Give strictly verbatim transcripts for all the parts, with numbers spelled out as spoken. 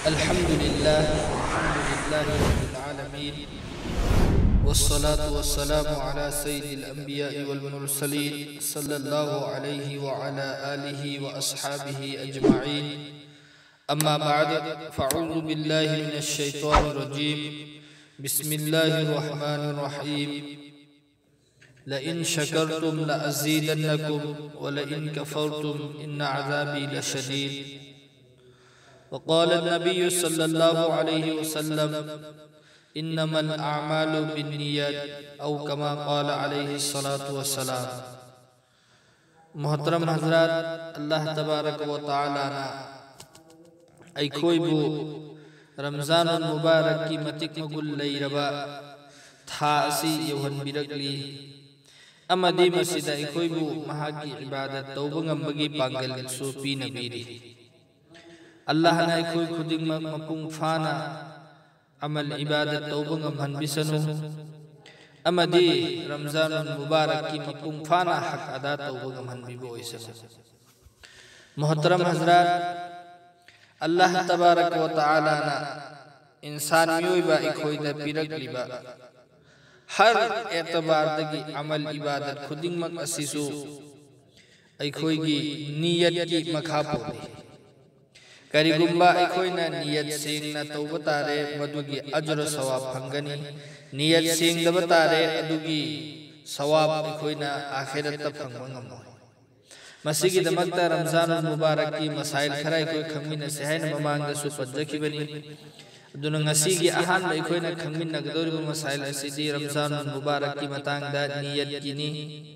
अल्हम्दुलिल्लाह अल्हम्दुलिल्लाहि रब्बिल आलमीन वस्सलातु वस्सलामु अला सय्यिदिल अंबिया'i वल मुरसलीन सल्लल्लाहु अलैहि व अला आलिहि व अस्हाबिहि अजमईन। अम्मा बअद फअऊज़ु बिल्लाहि मिनश शैतानिर रजीम। बिस्मिल्लाहिर रहमानिर रहीम। लइन शकरतुम लअज़ीदन्नकुम व लइन कफरतुम इन्न अज़ाबी लशदीद। वक़ाल नबी सल्लल्लाहु अलैहि वसल्लम इन्नमल अअमालु बिन्नियत औ कमा क़ाल अलैहि सलातु वस्सलाम। मोहतरम हज़रात, अल्लाह तबारक व तआला ना अइखोइबु रमज़ानुल मुबारक की मतिक मगुल लैरबा था असि यौहनबिरकली अमदी मसिदा अइखोइबु महाकी इबादत तौबा ngambagi पांगल सु पीनबीरी। अल्लाह ना अइखोइ खुदिंगमक मपुंग फाना अमल इबादत तौबा ngambहनबिसनु अमदी रमज़ानुल मुबारक की मपुंग फाना हक अदा तौबा ngambहनबिबो ओइसनु। मोहतरम हज़रात, अल्लाह तबारक व तआला ना इंसान मियोइबा अइखोइदा पिरकलिबा हर एतबार दगी अमल इबादत खुदिंगमक असिसु अइखोइगी नियत की मखा पोली। करिगुम्बा अइखोइना नियत सेंगना तौबा तारे मदुगी अजर सवाब फंगनी, नियत सेंगदबा तारे अदुगी सवाब अइखोइना आखिरत फंगबा ngamo। मसीगी दमकता रमज़ानुल मुबारक की मसाइल खरा अइखोइ खंगमिनसे हाइना ममांगदसु पज्जखिबनी। अदुना ngasiगी अहानबा अइखोइना खंगमिनगदौरिबा मसाइल असिदी रमज़ानुल मुबारक की मतांगदा नियत किनी।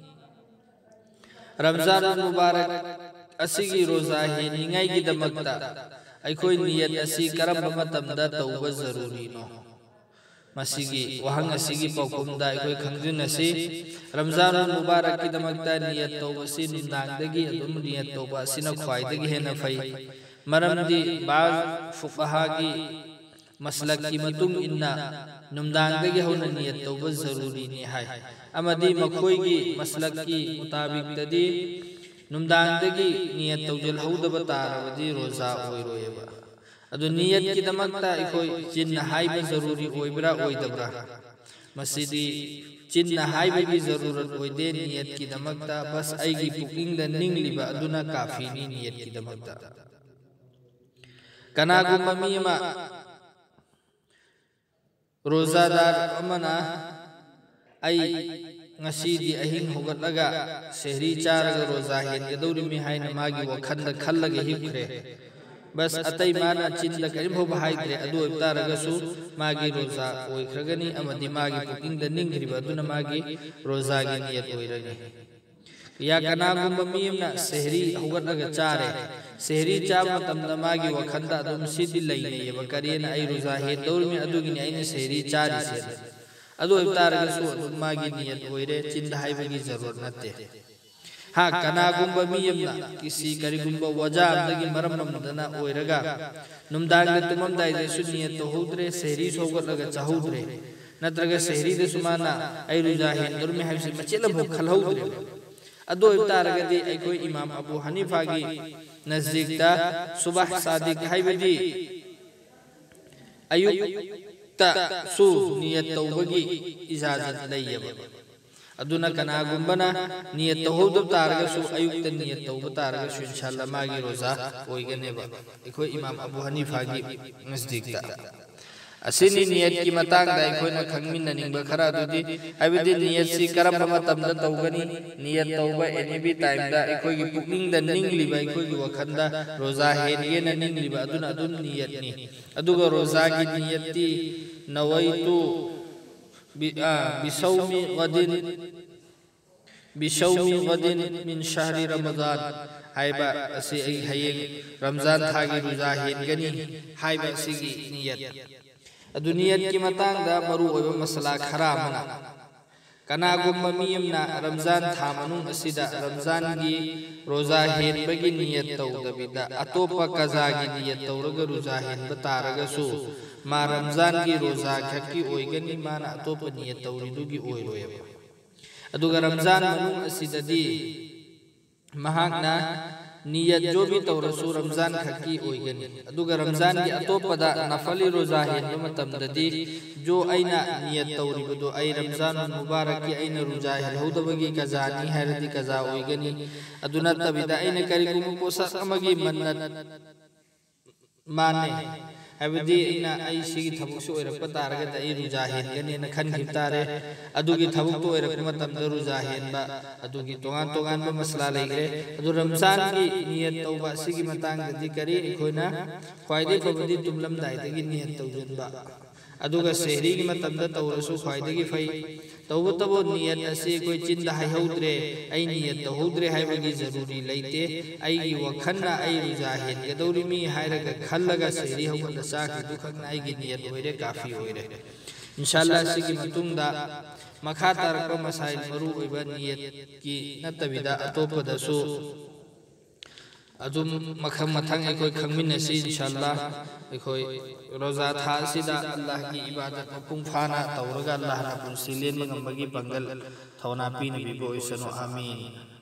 रमज़ानुल मुबारक असिगी रोजा हेनिंगाइगी दमकता अइखोइ नियत असि करम्बा मतमदा तौबा जरूरी नो। मसीगी वहंग असिगी पौकुमदा अइखोइ खंगजुनसि रमज़ानुल मुबारक की दमकता नियत तौबा सि नुंदांगदगी अदुम नियत तौबा सिना ख्वाइदगी हेना फै। मरमदी बाज फुक़हा की मसलक की मतुंग इन्ना नुंदांगदगी हौना नियत तौबा जरूरी नि हाय। अमदी मखोइगी मसलक की मुताबिक तदी नुंदांगदगी नियत तौजल हौदबा तारबदी रोजा ओइरोयबा। अदु नियत की दमकता अइखोइ चिन्ना हाइबा जरूरी ओइब्रा ओइदब्रा। मसीदी चिन्ना हाइबगी जरूरत ओइदे नियत की दमकता बस अइगी पुकिंगदा निंगलिबा अदुना काफीनी नियत की दमकता। कनागुम्बा मीमा रोजादार अमना अई ngasiदी अहिंग होगतलगा सेहरी चारगा रोजा हेनगदौरिमि हाइना मागी वखंदा खल्लगा हिबख्रे। बस अतई माना चिंदा करिमहो बहाइद्रे अदु इफ्तारगसु मागी रोजा ओइख्रगनी अमदी मागी पुकिंगदा निंगरिबा अदुना मागी रोजागी नियत ओइरनी। या कनागुम्बा मीमना सेहरी होगतलगा चारे सेहरी चाबा मतमदा मागी वखंदा अदुम सिद्दि लैनेयबा करियना अई रोजा हेनदौरिमि अदुगिनि अइना सेहरी चारिसे अदु इफ्तारगसु अदुम मागी नियत ओइरे चिंदा हाइबगी जरूरत नते। हाँ, कनागुम्बा मीयमना किसी करिगुम्बा वजाअमदगी मरममदना ओइरगा नुमदांगदा तुममदाइदेसु नियत तौहुद्रे सेहरी सोगतलगा चाहुद्रे नत्रगा सेहरी देसु माना अई रोजा हेनदौरिमि हाइबसि मचेलबो खलहौद्रे। अदु इफ्तारगदी अइखोइ इमाम अबू हनीफागी नजदीकता सुबह सादिक हाइबदी अयुक सु नियत तौबगी इजाजत लैयबा। अदुना कनागुम्बना नियत तौहुदब तारगसु अयुक्त नियत तौबा तारगसु इंशाअल्लाह मागी रोजा ओइगनेबा अइखोइ इमाम अबू हनीफागी नजदीकता। असिनी नियत की मतांगदा अइखोइना खंगमिननिंगबा खरा अदुदी हाइबदी नियत सि करम्बा मतमदा तौगनी नियत तौबा एनीबी टाइमदा अइखोइगी पुकिंगदा निंगलिबा अइखोइगी वखंदा रोजा हेनगेना निंगलिबा अदुना अदुम नियतनी। अदुगा रोजागी नियतती नवैतु बिसौमी गदिन बिसौमी गदिन मिन शहरी रमज़ान हाइबा असि अइ हयेंग रमज़ान थागी रोजा हेनगनी हाइबा असिगी नियत। अदु नियत की मतांगदा मरु ओइबा मसला खरा मना कनागुम्बा मीयमना रमज़ान था मनुंग असिदा रमज़ान की रोजा हेनबगी नियत तौदबिदा अतोपा कजागी नियत तौरगा रोजा हेनबा तारगसु मा रमज़ान की रोजा खक्की ओइगनी माना अतोपा नियत तौरिदुगी ओइरोयबा। अदुगा रमज़ान मनुंग असिददी महाकना नियत जो भी तौरसु रमजान खकी ओइगनी अदुगा रमजान की अतोपदा नफली रोजा हेनबा मतमददी जो अइना नियत तौरिबदो अइ रमजान मुबारक की अइना रोजा हेलहौदबगी कजानी हैरदी कजा ओइगनी अदुना तबिदा अइना करिगुम पोसा अमगी मन्नत माने हैबदी अइना अइ सिगी थबुकसु ओइरकपा तारगदा अइ रोजा हेनगनी न खनखि तारे अदुगी थबुक तो ओइरकपा मतमदा रोजा हेनबा अदुगी तोगान तोगान बा मसला लेगरे अदु रमजान की नियत तौबा सिगी मतंगददी करी अखोइना ख्वाइदे फबदी तुमलमदाइदगी नियत तौजनबा अदुगा सेहरी की मतमदा तौरसु ख्वाइदगी फै तौबो तबो नियत असे कोई चिंदा हाइहौद्रे अइ नियत तौहौद्रे हाइबगी जरूरी लैते अइगी वखन्ना अइ रोजा हेनगदौरि मी हाइरगा खल्लगा सेहरी हौगदा साखि दुखना अइगी नियत ओइरे काफी ओइरे इंशाअल्लाह सिगी मतुंगदा मखा तारक मसाइल मरु ओइबा नियत की नतबिदा अतोपदसु अजुम मखम मथंग एकोई खंगमिनसी इंशाअल्लाह एकोई रोजा था सिदा अल्लाह की इबादत मपुंग फाना तौरगा अल्लाह ना पुंसी लेन मंगमबगी पंगल थौना पीन बिबो इसनो आमीन।